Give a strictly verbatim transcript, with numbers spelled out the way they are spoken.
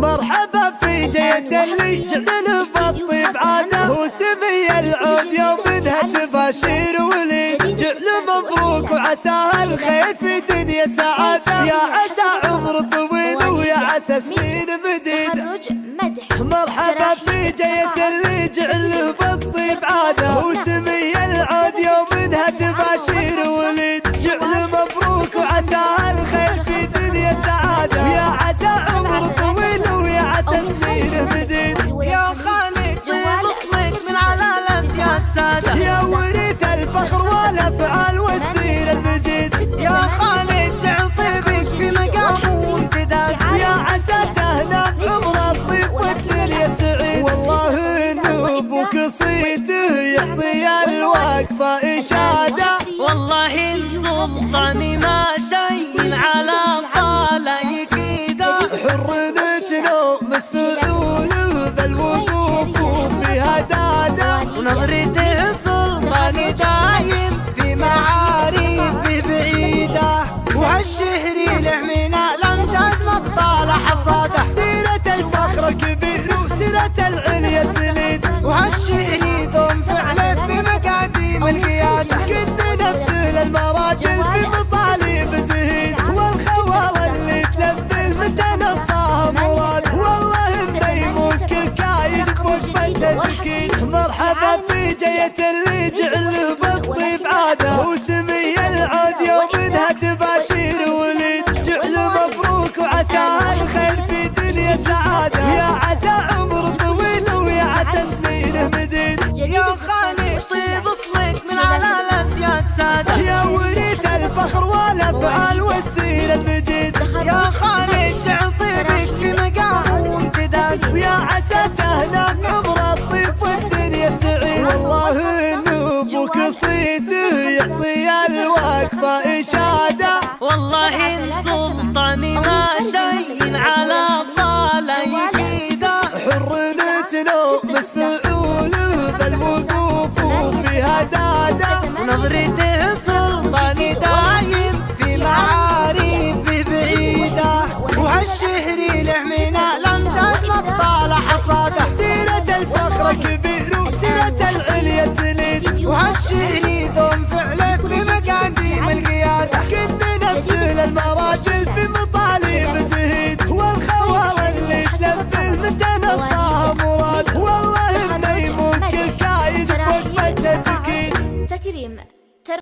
مرحبا في جية اللي جعل الطيب عاده، هو سمي العود يوم منها تباشير وليد، جعل مبروك وعساها الخير في دنيا سعاده، يا عسى عمر طويل ويا عسى سنين مديده. مرحبا في جية اللي جعل بالطيب عاده، هو سمي العود يوم منها تباشير وليد، جعل مبروك وعساها الخير في دنيا سعاده، يا عسى عمر طويل ويا عسى سنين مديد. يا خالد طيب اصلك من على الاسياد ساده، يا وريث الفخر والافعال والسير المجيد، يا خالد جعل طيبك في مقام وامتداد، يا عسى تهنا بعمر الطيب والدنيا سعيد. والله انه ابوك صيته يعطي الوقفه اشاده، والله السلطان ما شي على طاله يكيده، حر نتنومس فعوله بالوقوف في هداده، ونظرته سلطان دايم في معارفه بعيده، وهالشهري له من الامجاد مطاله حصاده، سيرة الفخر كبير وسيرة العليا تليد، وهالشهري ذم فعله في مقاديم القياده، كنا نفس المراجل في مصاليب زهيد، والخوال اللي تلفل متى نصاها مراد، والله ميمون كل كايد بوقفته تكيد. مرحبا في جية اللي جعله بالطيب عاده، هو سمي العود يوم منها تباشير وليد، جعل مبروك وعساها الخير في دنيا سعاده، يا عسى عمر طويل ويا عسى سنين مديد. يا خالد طيب اصلك من على الاسياد ساده، يا وريث الفخر والافعال والسير المجيد، يا خالد جعل طيبك في مقام وامتداد، ويا عسى تهنا بعمر الطيب والدنيا سعيد. والله انه ابوك صيته يعطي الوقفه اشاده، والله السلطان ما شي على طاله يكيده، حر نتنومس فعوله بالوقوف في هداده، ونظرته سلطان دايم في معارفه بعيده، وهالشهري له من الامجاد مطاله حصاده، سيرة الفخر كبير وسيرة العليا تليد، وهالشهري